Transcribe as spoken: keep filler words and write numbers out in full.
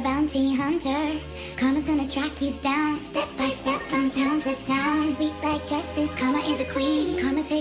bounty hunter. Karma's gonna track you down, step by step from town to town. Sweet like justice, karma is a queen. Karma takes